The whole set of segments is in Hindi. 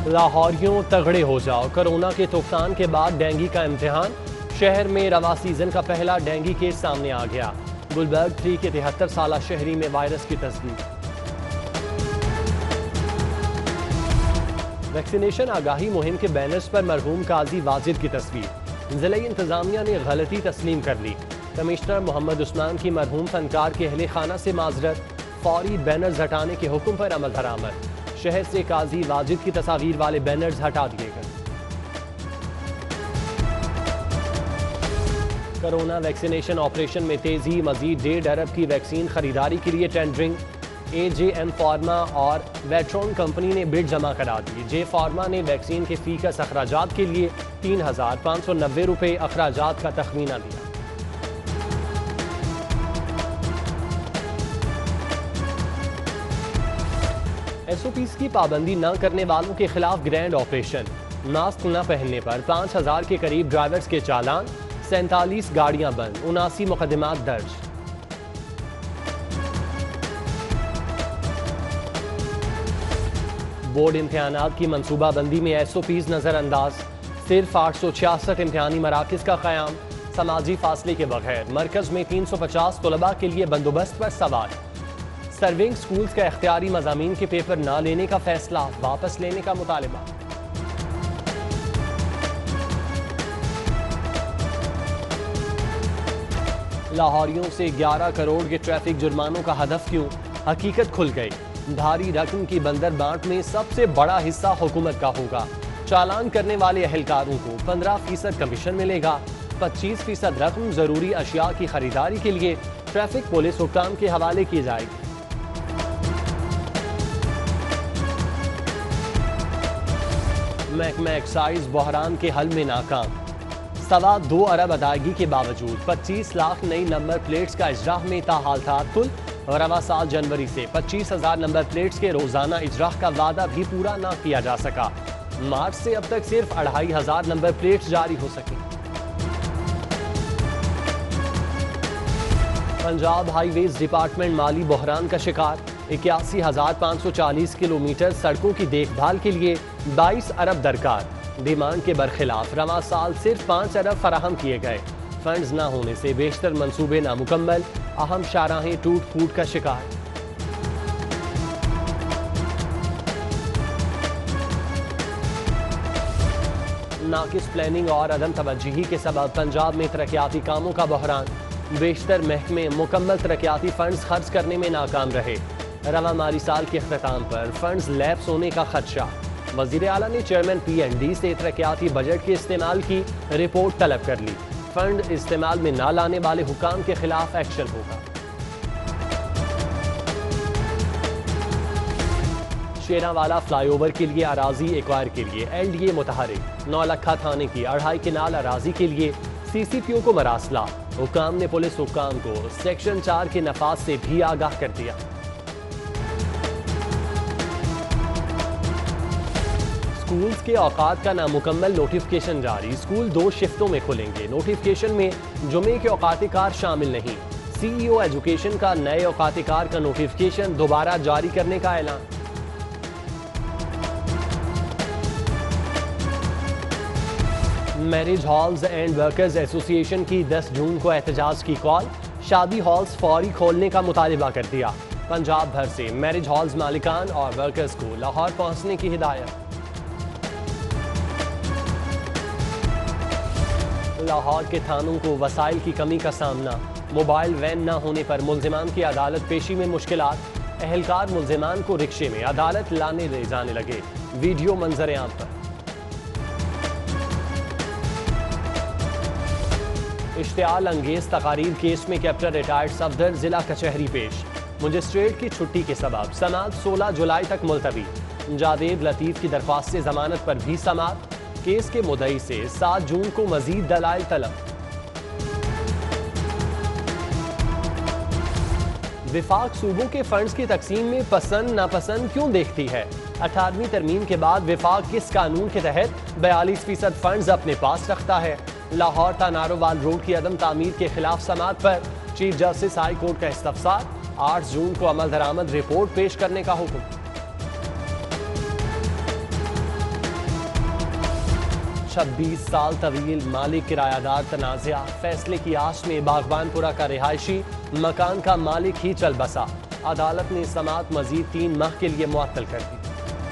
लाहौरियों तगड़े हो जाओ, कोरोना के तुफान के बाद डेंगू का इम्तिहान। शहर में रवा सीजन का पहला डेंगू केस सामने आ गया। गुलबर्ग 3 के 73 साल शहरी में वायरस की तस्दीक। वैक्सीनेशन आगाही मुहिम के बैनर्स पर मरहूम काजी वाजिद की तस्वीर। जिला इंतजामिया ने गलती तस्लीम कर ली। कमिश्नर मोहम्मद उस्मान की मरहूम फनकार के अहले खाना से माजरत। फौरी बैनर्स हटाने के हुक्म पर अमल दरामद। शहर से काजी वाजिद की तस्वीर वाले बैनर्स हटा दिए गए। कोरोना वैक्सीनेशन ऑपरेशन में तेजी। मजीद 1.5 अरब की वैक्सीन खरीदारी के लिए टेंडरिंग। AJM फार्मा और वेट्रॉन कंपनी ने बिड जमा करा दी। जे फार्मा ने वैक्सीन के फीकस अखराजात के लिए 3,590 रुपये अखराजात का तखमीना दिया। SOPs की पाबंदी न करने वालों के खिलाफ ग्रैंड ऑपरेशन। मास्क न पहनने पर 5,000 के करीब ड्राइवर्स के चालान। 47 गाड़ियां बंद, 79 मुकदमात दर्ज। बोर्ड इम्तिहानात की मनसूबाबंदी में SOPs नजरअंदाज। सिर्फ 866 इम्तिहानी मराकज का क़याम। समाजी फासले के बगैर मरकज में 350 तलबा के लिए बंदोबस्त पर सवाल। सर्विंग स्कूल्स का इख्तियारी मज़ामीन के पेपर न लेने का फैसला, वापस लेने का मुतालिबा। लाहौरियों से 11 करोड़ के ट्रैफिक जुर्मानों का हदफ क्यों? हकीकत खुल गई। भारी रकम की बंदर बांट में सबसे बड़ा हिस्सा हुकूमत का होगा। चालान करने वाले अहलकारों को 15% कमीशन मिलेगा। 25% रकम जरूरी अशिया की खरीदारी के लिए ट्रैफिक पुलिस हुक्काम के हवाले की जाएगी। महकमा एक्साइज बहरान के हल में नाकाम। 2.25 अरब अदायगी के बावजूद 25 लाख नई नंबर प्लेट्स का इजराह में ताहाल ताअत्तुल। रवा साल जनवरी से 25,000 नंबर प्लेट्स के रोजाना इजराह का वादा भी पूरा न किया जा सका। मार्च से अब तक सिर्फ 2,500 नंबर प्लेट्स जारी हो सकी। पंजाब हाईवेज डिपार्टमेंट माली बहरान का शिकार। 81,540 किलोमीटर सड़कों की देखभाल के लिए 22 अरब दरकार। डिमांड के बरखिलाफ रवा साल सिर्फ 5 अरब फराहम किए गए। फंड्स न होने से बेशतर मंसूबे नामुकम्मल। अहम शाहराहें टूट फूट का शिकार। नाकिस प्लानिंग और अदम तवज्जुही के सबब पंजाब में तरक्याती कामों का बहरान। बेशतर महकमे मुकम्मल तरक्याती फंड्स खर्च करने में नाकाम रहे। रवा माली साल के अख्ताम पर फंड्स लैप्स होने का खदशा। वज़ीर आला ने चेयरमैन PND से तरक्याती बजट के इस्तेमाल की रिपोर्ट तलब कर ली। फंड इस्तेमाल में न लाने वाले हुकाम के खिलाफ एक्शन होगा। शेरावाला फ्लाईओवर के लिए अराजी एक्वायर के लिए LDA मुतहरिक। नौलखा थाने की 2.5 किनाल अराजी के लिए CCPO को मरासला। हुकाम ने पुलिस हुकाम को सेक्शन 4 के नफाज से भी आगाह कर दिया। स्कूल्स के औकात का नामुकम्मल नोटिफिकेशन जारी। स्कूल 2 शिफ्टों में खुलेंगे। नोटिफिकेशन में जुमे के औकातिकार शामिल नहीं। CEO एजुकेशन का नए औकातिकार का नोटिफिकेशन दोबारा जारी करने का ऐलान। Marriage halls and workers association की 10 जून को एहतजाज की कॉल। शादी हॉल्स फौरी खोलने का मुतालिबा कर दिया। पंजाब भर से मैरिज हॉल्स मालिकान और वर्कर्स को लाहौर पहुंचने की हिदायत। लाहौर के थानों को वसाइल की कमी का सामना। मोबाइल वैन न होने पर मुल्जिमान की अदालत पेशी में मुश्किलात। अहलकार मुल्जिमान को रिक्शे में अदालत लाने ले जाने लगे। वीडियो मंजर आम पर। इश्तियाल अंगेज तकारीर केस में कैप्टन रिटायर्ड सफदर जिला कचहरी पेश। मजिस्ट्रेट की छुट्टी के सबब समात 16 जुलाई तक मुलतवी। जावेद लतीफ की दरख्वास्त से जमानत पर भी समात। केस के मुद्दई से 7 जून को मजीद दलाइल तलब। विफाक सूबों के फंड्स की तकसीम में पसंद नापसंद क्यों देखती है? 18वीं तरमीम के बाद विफाक किस कानून के तहत 42% फंड्स अपने पास रखता है? लाहौर तानारोवाल रोड की अदम तामीर के खिलाफ समात पर चीफ जस्टिस हाई कोर्ट का इस्तफसार। 8 जून को अमल दरामद रिपोर्ट पेश करने का हुक्म। 26 साल तवील मालिक किरायादार तनाज़ा, फैसले की आश में बागबानपुरा का रिहायशी मकान का मालिक ही चल बसा। अदालत ने समाअत मजीद 3 माह के लिए मुअत्तल कर दी।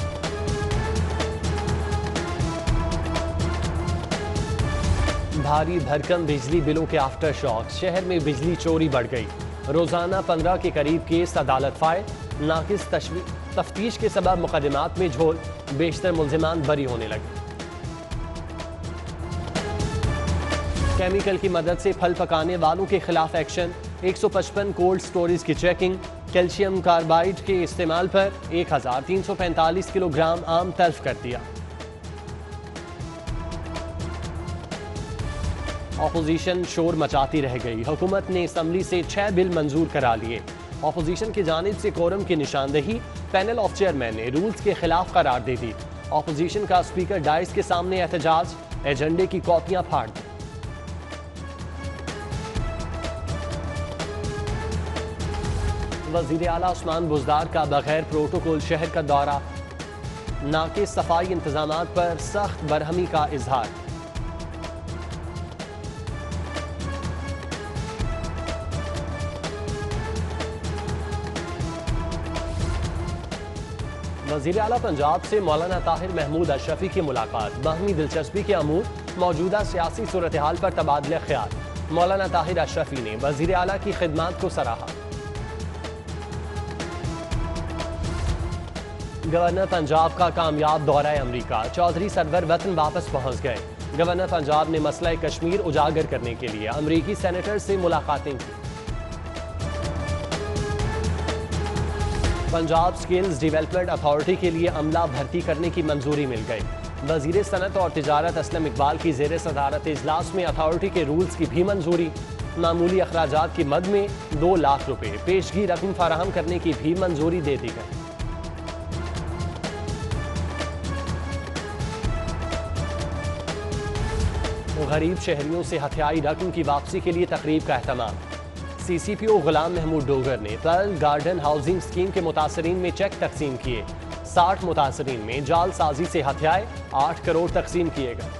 भारी भरकम बिजली बिलों के आफ्टर शॉक, शहर में बिजली चोरी बढ़ गई। रोजाना 15 के करीब केस अदालत फाइल, नाकिस तफ्तीश के सबब मुकदमात में झोल, बेशतर मुल्जिमान बरी होने लगे। केमिकल की मदद से फल पकाने वालों के खिलाफ एक्शन, 155 कोल्ड स्टोरेज की चेकिंग। कैल्शियम कार्बाइड के इस्तेमाल पर 1345 किलोग्राम आम तल्फ कर दिया। ऑपोजिशन शोर मचाती रह गई। हुकूमत ने असम्बली से 6 बिल मंजूर करा लिए। ऑपोजिशन की जानिब से कोरम की निशानदेही, पैनल ऑफ चेयरमैन ने रूल्स के खिलाफ करार दे दी। ऑपोजिशन का स्पीकर डाइस के सामने एहतजाज, एजेंडे की कॉपियां फाड़ दी। वज़ीर आला उस्मान बुज़दार का बगैर प्रोटोकॉल शहर का दौरा, नाकिस सफाई इंतजामात पर सख्त बरहमी का इजहार। वज़ीर आला पंजाब से मौलाना ताहिर महमूद अशरफी की मुलाकात, बाहमी दिलचस्पी के अमूर, मौजूदा सियासी सूरत हाल पर तबादला ख्याल। मौलाना ताहिर अशरफी ने वज़ीर आला की खिदमात को सराहा। गवर्नर पंजाब का कामयाब दौरा अमरीका, चौधरी सरवर वतन वापस पहुंच गए। गवर्नर पंजाब ने मसला कश्मीर उजागर करने के लिए अमरीकी सेनेटर से मुलाकातें की। पंजाब स्किल्स डेवलपमेंट अथॉरिटी के लिए अमला भर्ती करने की मंजूरी मिल गई। वजीर सनत और तिजारत असलम इकबाल की जेर सदारत इजलास में अथॉरिटी के रूल्स की भी मंजूरी। मामूली अखराजात की मद में 2 लाख रुपए पेशगी रकम फराहम करने की भी मंजूरी दे दी गई। गरीब शहरियों से हथियाई रकम की वापसी के लिए तकरीब का एहतमाम। CCPO गुलाम महमूद डोगर ने पर्ल गार्डन हाउसिंग स्कीम के मुतासरीन में चेक तकसीम किए। 60 मुतासरीन में जाल साजी से हथियाए 8 करोड़ तकसीम किए गए।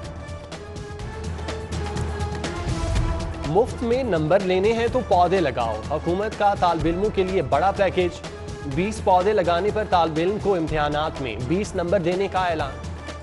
मुफ्त में नंबर लेने हैं तो पौधे लगाओ, हुकूमत का तालिब-इल्मों के लिए बड़ा पैकेज। 20 पौधे लगाने पर तालिब-इल्म को इम्तिहानात में 20 नंबर देने का ऐलान।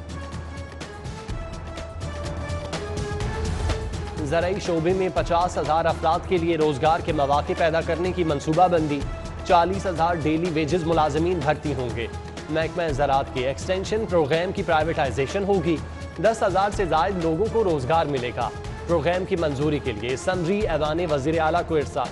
ज़राई शोबे में 50,000 अफराद के लिए रोजगार के मौके पैदा करने की मनसूबाबंदी। 40,000 डेली वेजेस मुलाजमीन भर्ती होंगे। महकमा ज़राअत के एक्सटेंशन प्रोग्राम की प्राइवेटाइजेशन होगी। 10,000 से ज़ायद लोगों को रोजगार मिलेगा। प्रोग्राम की मंजूरी के लिए समरी ऐवान वज़ीर आला को इरसाल।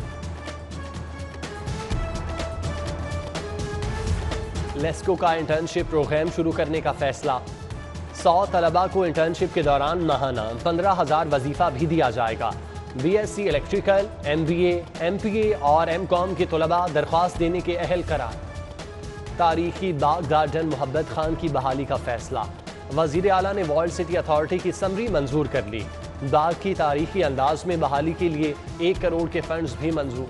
लेस्को का इंटर्नशिप प्रोग्राम शुरू करने का फैसला। 100 तलबा को इंटर्नशिप के दौरान माहाना 15,000 वजीफा भी दिया जाएगा। BSc इलेक्ट्रिकल, MBA, MPA और MCOM के तलबा दरख्वास्त देने के अहल करार। तारीखी बाग गार्डन मोहब्बत खान की बहाली का फैसला। वजीर आला ने वर्ल्ड सिटी अथॉरिटी की समरी मंजूर कर ली। बाग की तारीखी अंदाज में बहाली के लिए 1 करोड़ के फंड्स भी मंजूर।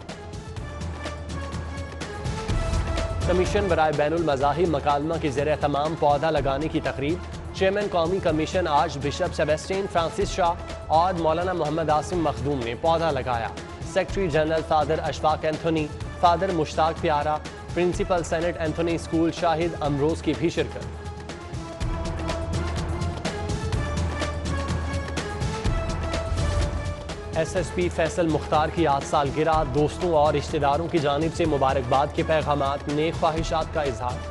कमीशन बराए बैनुल मज़ाहिब मकालमा के ज़ेरे तमाम पौधा लगाने की तकरीब। चेयरमैन कौमी कमीशन आज बिशप सेबेस्टियन फ्रांसिस शाह और मौलाना मोहम्मद आसिम मखदूम ने पौधा लगाया। Secretary general father Ashfaq Anthony, father Mushtaq Pyara, principal saint Anthony school Shahid Amroz की भी शिरकत। SSP फैसल मुख्तार की आज सालगिरह, दोस्तों और रिश्तेदारों की जानिब से मुबारकबाद के पैगामात, नेक ख्वाहिशात का इजहार।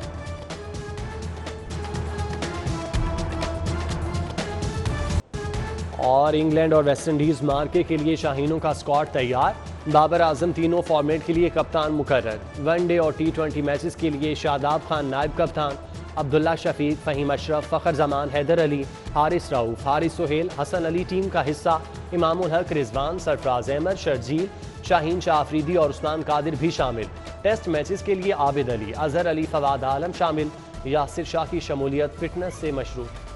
और इंग्लैंड और वेस्ट इंडीज मार्के के लिए शाहीनों का स्क्वाड तैयार। बाबर आजम तीनों फॉर्मेट के लिए कप्तान मुकर्रर। वनडे और T20 मैचेस के लिए शादाब खान नायब कप्तान, अब्दुल्ला शफीक, फ़हीम अशरफ, फ़खर जमान, हैदर अली, हारिस रऊफ, हारिस सुहेल, हसन अली टीम का हिस्सा। इमामुल हक, रिजवान, सरफराज अहमद, शर्जील, शाहीन शाह अफरीदी और उस्मान कादिर भी शामिल। टेस्ट मैचेस के लिए आबिद अली, अजहर अली, फवाद आलम शामिल। यासिर शाह की शमूलियत फिटनेस से मशरूत।